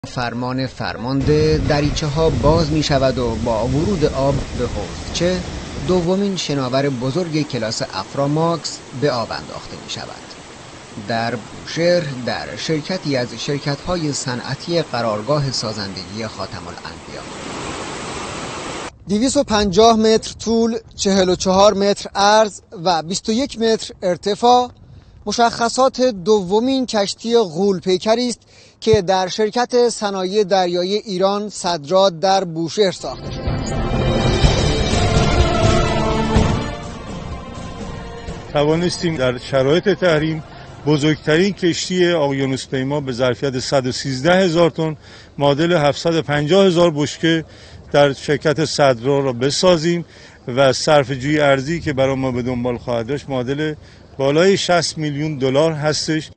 فرمان فرمانده دریچه ها باز می شود و با ورود آب به حوضچه دومین شناور بزرگ کلاس افراماکس به آب انداخته می شود. در بوشهر در شرکتی از شرکت‌های صنعتی قرارگاه سازندگی خاتم الانبیا 250 متر طول، 44 متر عرض و 21 متر ارتفاع مشخصات دومین کشتی غول‌پیکری است که در شرکت صنایع دریایی ایران صدرا در بوشهر ساخته شده است. توانستیم در شرایط تحریم بزرگترین کشتی اقیانوس‌پیما به ظرفیت 113,000 تن معادل 750,000 بشکه در شرکت صدرا را بسازیم و صرفه‌جویی ارزی که برای ما به دنبال خواهد داشت معادل بالای 60 میلیون دلار هستش.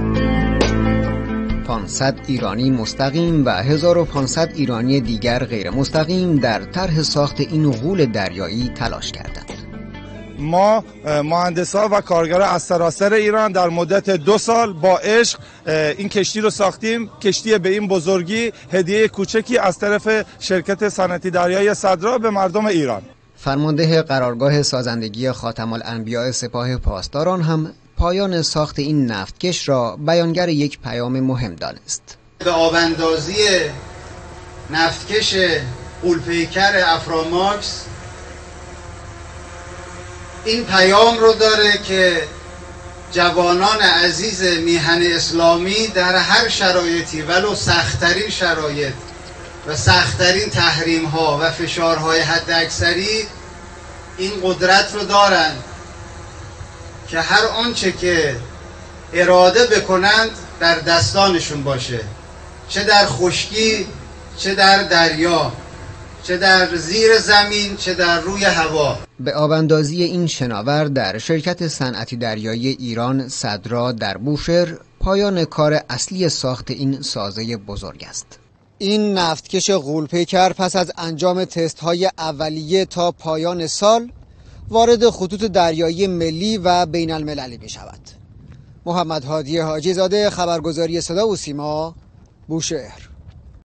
500 ایرانی مستقیم و 1500 ایرانی دیگر غیر مستقیم در طرح ساخت این غول دریایی تلاش کردند. ما مهندسان و کارگران از سراسر ایران در مدت 2 سال با عشق این کشتی رو ساختیم. کشتی به این بزرگی هدیه کوچکی از طرف شرکت صنعتی دریایی صدرا به مردم ایران. فرمانده قرارگاه سازندگی خاتم الانبیا سپاه پاسداران هم پایان ساخت این نفتکش را بیانگر یک پیام مهم دانست. به آباندازی نفتکش غول‌پیکر افراماکس این پیام رو داره که جوانان عزیز میهن اسلامی در هر شرایطی ولو سخت‌ترین شرایط و سخت‌ترین تحریم‌ها و فشارهای حداکثری این قدرت رو دارن که هر آنچه که اراده بکنند در دستانشون باشه، چه در خشکی، چه در دریا، چه در زیر زمین، چه در روی هوا. به آباندازی این شناور در شرکت صنعتی دریایی ایران صدرا در بوشهر پایان کار اصلی ساخت این سازه بزرگ است. این نفتکش غول‌پیکر پس از انجام تست‌های اولیه تا پایان سال وارد خطوط دریایی ملی و بین المللی می شود. محمد هادی حاجی زاده، خبرگزاری صدا و سیما، بوشهر.